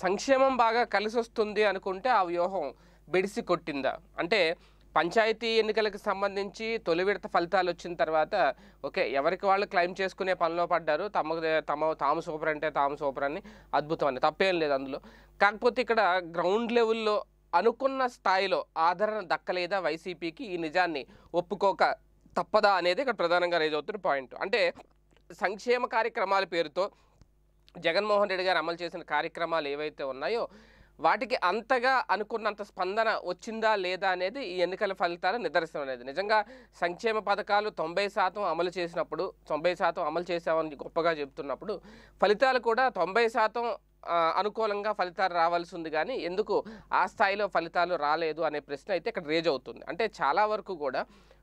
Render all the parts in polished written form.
సంక్షేమం బాగా కలిసి వస్తుంది అనుకుంటే ఆ వ్యూహం బెడిసి కొట్టిందా? అంటే పంచాయతీ ఎన్నికలకు సంబంధించి తొలి విడత ఫలితాలు వచ్చిన తర్వాత ఓకే, ఎవరికి వాళ్ళు క్లెయిమ్ చేసుకునే పనిలో పడ్డారు. తాము సూపర్ అంటే తాము సూపర్ అని, అద్భుతం అని, తప్పేం లేదు అందులో. కాకపోతే ఇక్కడ గ్రౌండ్ లెవెల్లో అనుకున్న స్థాయిలో ఆదరణ దక్కలేదా వైసీపీకి? ఈ నిజాన్ని ఒప్పుకోక తప్పదా అనేది ఇక్కడ ప్రధానంగా రేజ్ అవుతున్న పాయింట్. అంటే సంక్షేమ కార్యక్రమాల పేరుతో జగన్మోహన్ రెడ్డి గారు అమలు చేసిన కార్యక్రమాలు ఏవైతే ఉన్నాయో వాటికి అంతగా అనుకున్నంత స్పందన వచ్చిందా లేదా అనేది ఈ ఎన్నికల ఫలితాల నిదర్శనం అనేది. నిజంగా సంక్షేమ పథకాలు 90% అమలు చేసినప్పుడు, 90% అమలు చేసామని గొప్పగా చెప్తున్నప్పుడు ఫలితాలు కూడా 90% అనుకూలంగా ఫలితాలు రావాల్సి ఉంది, కానీ ఎందుకు ఆ స్థాయిలో ఫలితాలు రాలేదు అనే ప్రశ్న అయితే ఇక్కడ రేజ్ అవుతుంది. అంటే చాలా వరకు కూడా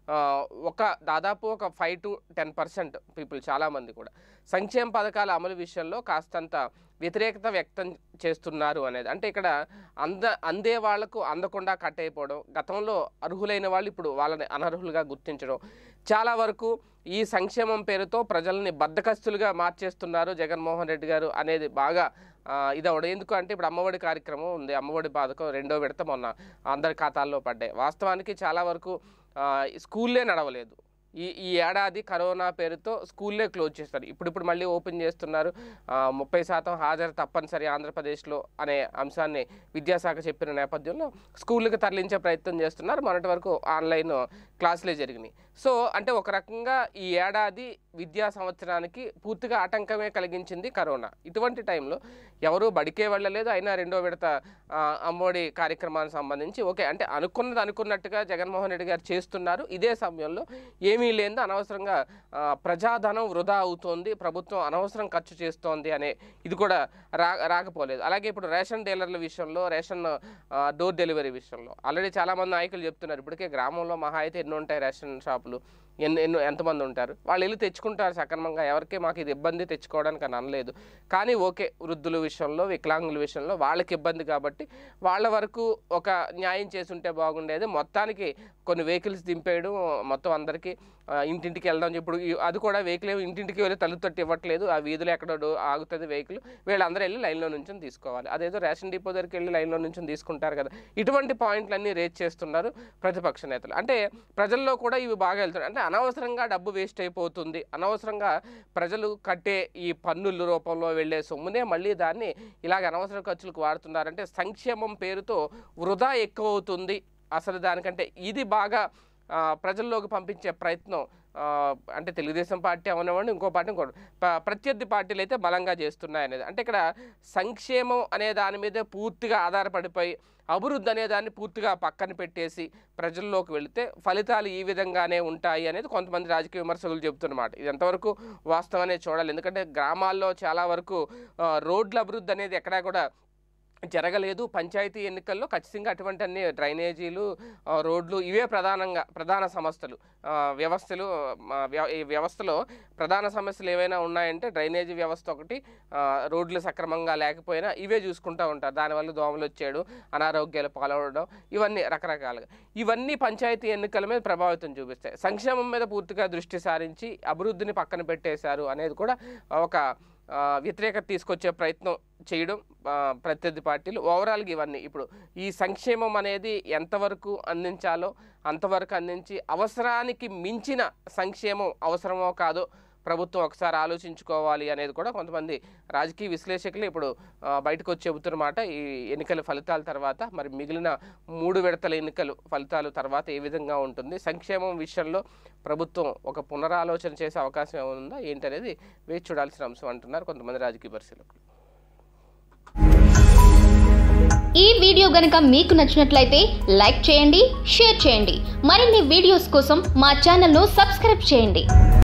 దాదాపు ఒక 5 to 10% పీపుల్, చాలామంది కూడా సంక్షేమ పథకాల అమలు విషయంలో కాస్తంత వ్యతిరేకత వ్యక్తం చేస్తున్నారు అనేది. అంటే ఇక్కడ అందే వాళ్లకు అందకుండా కట్ అయిపోవడం, గతంలో అర్హులైన వాళ్ళు ఇప్పుడు వాళ్ళని అనర్హులుగా గుర్తించడం, చాలా వరకు ఈ సంక్షేమం పేరుతో ప్రజల్ని బద్దకస్తులుగా మార్చేస్తున్నారు జగన్మోహన్ రెడ్డి గారు అనేది బాగా ఇదవడం. ఎందుకు అంటే ఇప్పుడు అమ్మఒడి కార్యక్రమం ఉంది, అమ్మఒడి పథకం 2వ విడత మొన్న అందరి ఖాతాల్లో పడ్డాయి. వాస్తవానికి చాలా వరకు స్కూల్లే నడవలేదు. ఈ ఏడాది కరోనా పేరుతో స్కూల్లే క్లోజ్ చేస్తారు. ఇప్పుడు మళ్ళీ ఓపెన్ చేస్తున్నారు. 30% హాజరు తప్పనిసరి ఆంధ్రప్రదేశ్లో అనే అంశాన్ని విద్యాశాఖ చెప్పిన నేపథ్యంలో స్కూళ్ళకి తరలించే ప్రయత్నం చేస్తున్నారు. మొన్నటి వరకు ఆన్లైన్ క్లాసులే జరిగినాయి. సో అంటే ఒక రకంగా ఈ ఏడాది విద్యా సంవత్సరానికి పూర్తిగా ఆటంకమే కలిగించింది కరోనా. ఇటువంటి టైంలో ఎవరూ బడికే వెళ్ళలేదు. అయినా 2వ విడత అమ్మఒడి కార్యక్రమానికి సంబంధించి ఓకే అంటే అనుకున్నట్టుగా జగన్మోహన్ రెడ్డి గారు చేస్తున్నారు. ఇదే సమయంలో ఏమీ లేదు, అనవసరంగా ప్రజాధనం వృధా అవుతోంది, ప్రభుత్వం అనవసరం ఖర్చు చేస్తోంది అనే ఇది కూడా రాకపోలేదు. అలాగే ఇప్పుడు రేషన్ డీలర్ల విషయంలో, రేషన్ డోర్ డెలివరీ విషయంలో ఆల్రెడీ చాలామంది నాయకులు చెప్తున్నారు. ఇప్పటికే గ్రామంలో మహా అయితే ఎన్ని ఉంటాయి రేషన్ షాపులు, ఎంతమంది ఉంటారు, వాళ్ళు వెళ్ళి తెచ్చుకుంటారు సక్రమంగా, ఎవరికి మాకు ఇది ఇబ్బంది తెచ్చుకోవడానికి అని అనలేదు. కానీ ఓకే, వృద్ధుల విషయంలో, వికలాంగుల విషయంలో వాళ్ళకి ఇబ్బంది కాబట్టి వాళ్ళ వరకు ఒక న్యాయం చేసి ఉంటే బాగుండేది. మొత్తానికి కొన్ని వెహికల్స్ దింపేయడం, మొత్తం అందరికీ ఇంటింటికి వెళ్దాం. ఇప్పుడు అది కూడా వెహికల్ ఇంటింటికి వెళ్ళి తలుపు తట్టి ఇవ్వట్లేదు, ఆ వీధిలో ఎక్కడో ఆగుతుంది వెహికల్, వీళ్ళందరూ వెళ్ళి లైన్లో నుంచి తీసుకోవాలి. అదేదో రేషన్ డిపో దగ్గరికి వెళ్ళి లైన్లో నుంచి తీసుకుంటారు కదా. ఇటువంటి పాయింట్లన్నీ రేజ్ చేస్తున్నారు ప్రతిపక్ష నేతలు. అంటే ప్రజల్లో కూడా ఇవి బాగా వెళ్తున్నాయి. అంటే అనవసరంగా డబ్బు వేస్ట్ అయిపోతుంది, అనవసరంగా ప్రజలు కట్టే ఈ పన్నుల రూపంలో వెళ్ళే సొమ్మునే మళ్ళీ దాన్ని ఇలాగ అనవసర ఖర్చులకు వాడుతున్నారంటే సంక్షేమం పేరుతో వృధా ఎక్కువ అవుతుంది. అసలు దానికంటే ఇది బాగా ప్రజల్లోకి పంపించే ప్రయత్నం అంటే తెలుగుదేశం పార్టీ అవనివ్వండి, ఇంకో పార్టీ ఇంకోటి, ప్రత్యర్థి పార్టీలు అయితే బలంగా చేస్తున్నాయి అనేది. అంటే ఇక్కడ సంక్షేమం అనే దాని మీదే పూర్తిగా ఆధారపడిపోయి అభివృద్ధి అనే దాన్ని పూర్తిగా పక్కన పెట్టేసి ప్రజల్లోకి వెళితే ఫలితాలు ఈ విధంగానే ఉంటాయి అనేది కొంతమంది రాజకీయ విమర్శకులు చెబుతున్నమాట. ఇది ఎంతవరకు వాస్తవమే చూడాలి. ఎందుకంటే గ్రామాల్లో చాలా వరకు రోడ్ల అభివృద్ధి అనేది ఎక్కడా కూడా జరగలేదు. పంచాయతీ ఎన్నికల్లో ఖచ్చితంగా అటువంటి అన్ని డ్రైనేజీలు, రోడ్లు ఇవే ప్రధాన సమస్యలు. ఈ వ్యవస్థలో ప్రధాన సమస్యలు ఏవైనా ఉన్నాయంటే డ్రైనేజీ వ్యవస్థ ఒకటి, రోడ్లు సక్రమంగా లేకపోయినా ఇవే చూసుకుంటూ ఉంటారు. దానివల్ల దోమలు వచ్చేయడం, అనారోగ్యాలు పాలవడం, ఇవన్నీ రకరకాలుగా ఇవన్నీ పంచాయతీ ఎన్నికల మీద ప్రభావితం చూపిస్తాయి. సంక్షేమం మీద పూర్తిగా దృష్టి సారించి అభివృద్ధిని పక్కన పెట్టేశారు అనేది కూడా ఒక వ్యతిరేకత తీసుకొచ్చే ప్రయత్నం చేయడం ప్రత్యర్థి పార్టీలు. ఓవరాల్గా ఇవన్నీ ఇప్పుడు ఈ సంక్షేమం అనేది ఎంతవరకు అందించాలో అంతవరకు అందించి అవసరానికి మించిన సంక్షేమం అవసరమో కాదో ప్రభుత్వం ఒకసారి ఆలోచించుకోవాలి అనేది కూడా కొంతమంది రాజకీయ విశ్లేషకులు ఇప్పుడు బయటకు వచ్చి చెబుతున్నమాట. ఈ ఎన్నికల ఫలితాల తర్వాత మరి మిగిలిన 3 విడతల ఎన్నికలు ఫలితాలు తర్వాత ఏ విధంగా ఉంటుంది, సంక్షేమం విషయంలో ప్రభుత్వం ఒక పునరాలోచన చేసే అవకాశం ఏముందా ఏంటనేది వేచి చూడాల్సిన అంశం అంటున్నారు కొంతమంది రాజకీయ పరిశీలకులు. ఈ వీడియో గనుక మీకు నచ్చినట్లయితే లైక్ చేయండి, షేర్ చేయండి. మరిన్ని వీడియోస్ కోసం మా ఛానల్ను సబ్స్క్రైబ్ చేయండి.